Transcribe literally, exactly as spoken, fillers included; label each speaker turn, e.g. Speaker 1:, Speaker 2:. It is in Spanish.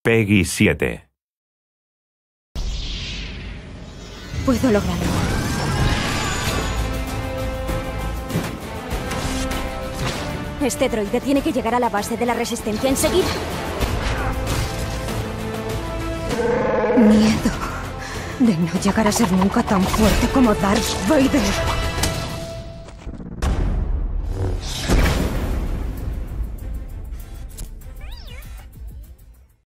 Speaker 1: Peggy siete.
Speaker 2: Puedo lograrlo. Este droide tiene que llegar a la base de la resistencia enseguida. Miedo de no llegar a ser nunca tan fuerte como Darth Vader.